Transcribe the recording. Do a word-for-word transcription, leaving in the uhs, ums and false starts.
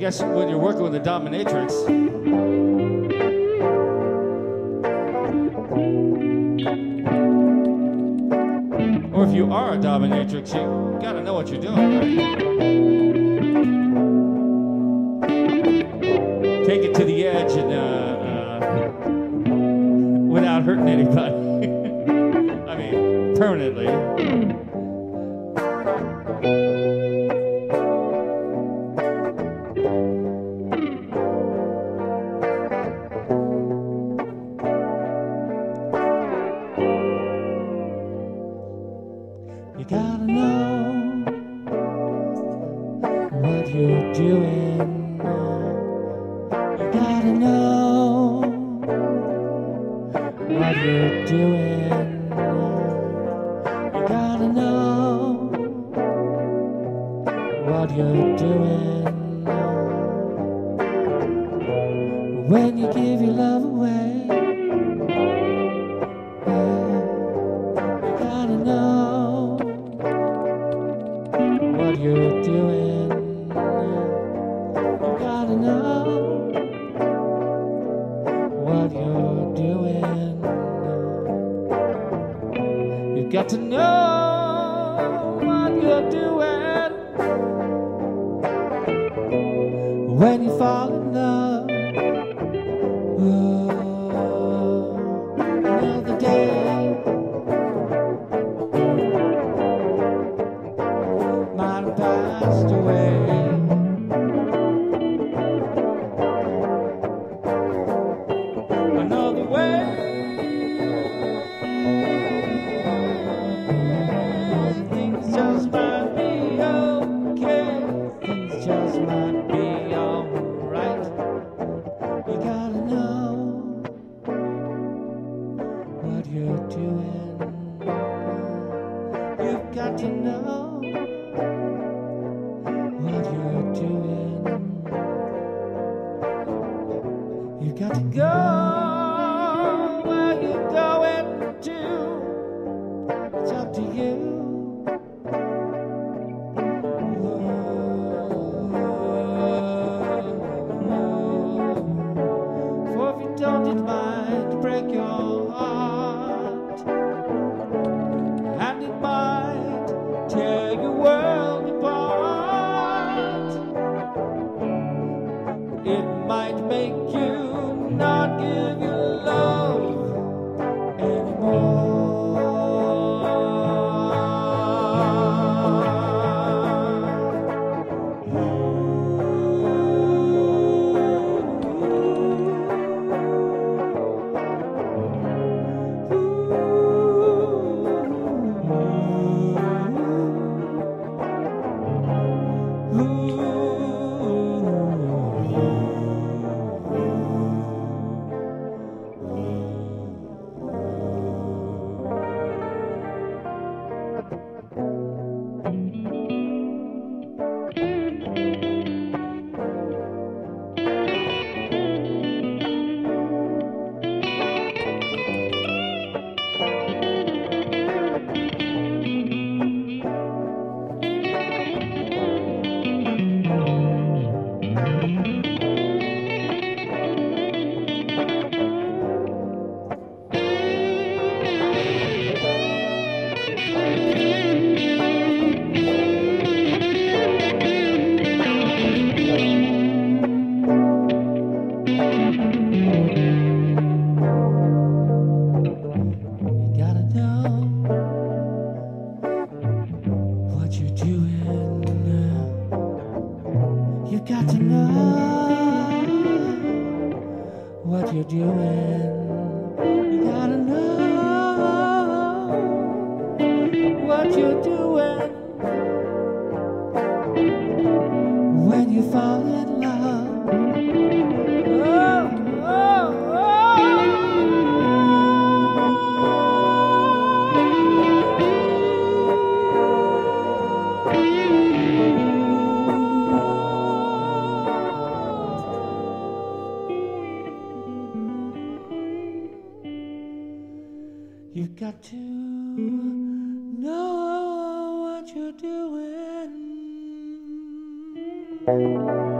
guess when you're working with a dominatrix, or if you are a dominatrix, you gotta know what you're doing, right? Take it to the edge and uh, uh, without hurting anybody. I mean, permanently. You gotta know what you're doing. You gotta know what you're doing. You gotta know what you're doing. When you give your love away, you gotta know what you're doing. You gotta know what you're doing. You've got to know what you're doing. When you fall in love, oh, another day might have passed away. Another way, things just might be okay. Things just might be alright. You gotta know what you're doing. You've got to know what you're doing. You've got to go where you're going to. It's up to you. For if you don't, it might break your heart, and it might tear your world apart. It might make you not give your love anymore. You're doing. You gotta know what you're doing. When you fall in love, oh, oh, you've got to know what you're doing.